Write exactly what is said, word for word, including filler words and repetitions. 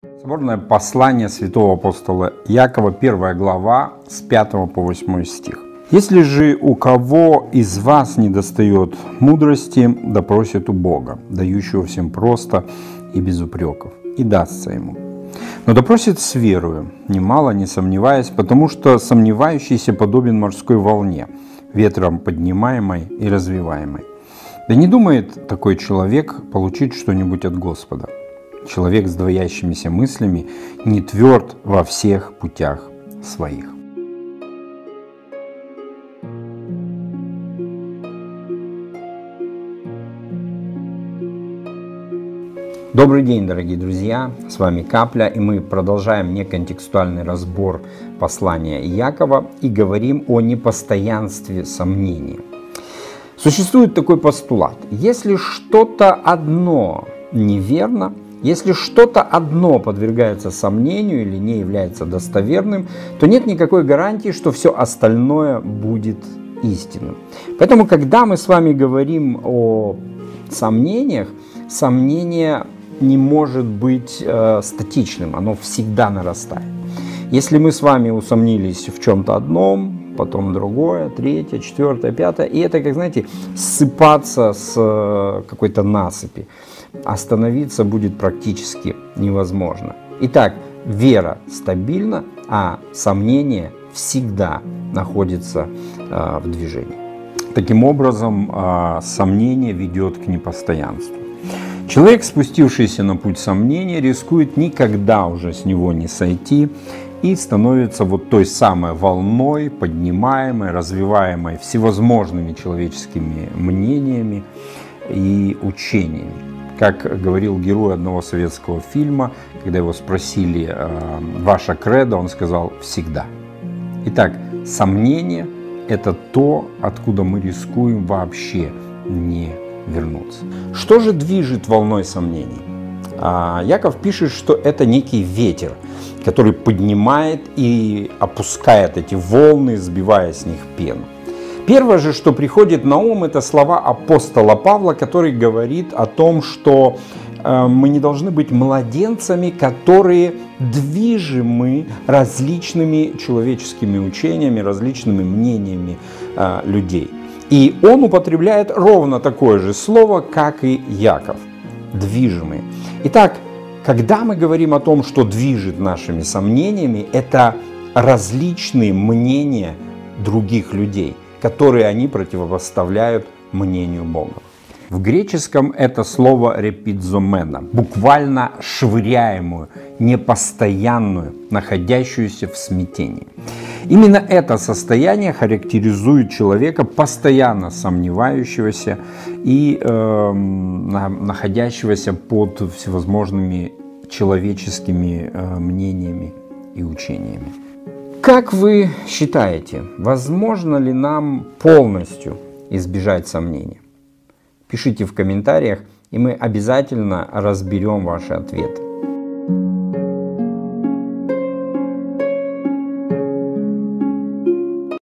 Соборное послание святого апостола Якова, первая глава, с пятого по восьмой стих. «Если же у кого из вас недостает мудрости, да просит у Бога, дающего всем просто и без упреков, и дастся ему. Но да просит с верою, немало не сомневаясь, потому что сомневающийся подобен морской волне, ветром поднимаемой и развиваемой. Да не думает такой человек получить что-нибудь от Господа. Человек с двоящимися мыслями не тверд во всех путях своих». Добрый день, дорогие друзья! С вами Капля, и мы продолжаем неконтекстуальный разбор послания Якова и говорим о непостоянстве сомнения. Существует такой постулат: если что-то одно неверно, если что-то одно подвергается сомнению или не является достоверным, то нет никакой гарантии, что все остальное будет истинным. Поэтому, когда мы с вами говорим о сомнениях, сомнение не может быть э, статичным, оно всегда нарастает. Если мы с вами усомнились в чем-то одном, потом другое, третье, четвертое, пятое, и это, как знаете, ссыпаться с э, какой-то насыпи, остановиться будет практически невозможно. Итак, вера стабильна, а сомнение всегда находится э, в движении. Таким образом, э, сомнение ведет к непостоянству. Человек, спустившийся на путь сомнения, рискует никогда уже с него не сойти и становится вот той самой волной, поднимаемой, развиваемой всевозможными человеческими мнениями и учениями. Как говорил герой одного советского фильма, когда его спросили: «Ваша кредо?», он сказал: «Всегда». Итак, сомнение – это то, откуда мы рискуем вообще не вернуться. Что же движет волной сомнений? Яков пишет, что это некий ветер, который поднимает и опускает эти волны, сбивая с них пену. Первое же, что приходит на ум, это слова апостола Павла, который говорит о том, что мы не должны быть младенцами, которые движимы различными человеческими учениями, различными мнениями людей. И он употребляет ровно такое же слово, как и Яков – движимые. Итак, когда мы говорим о том, что движет нашими сомнениями, это различные мнения других людей, которые они противопоставляют мнению Бога. В греческом это слово «репидзомена», буквально швыряемую, непостоянную, находящуюся в смятении. Именно это состояние характеризует человека, постоянно сомневающегося и э, находящегося под всевозможными человеческими э, мнениями и учениями. Как вы считаете, возможно ли нам полностью избежать сомнений? Пишите в комментариях, и мы обязательно разберем ваши ответы.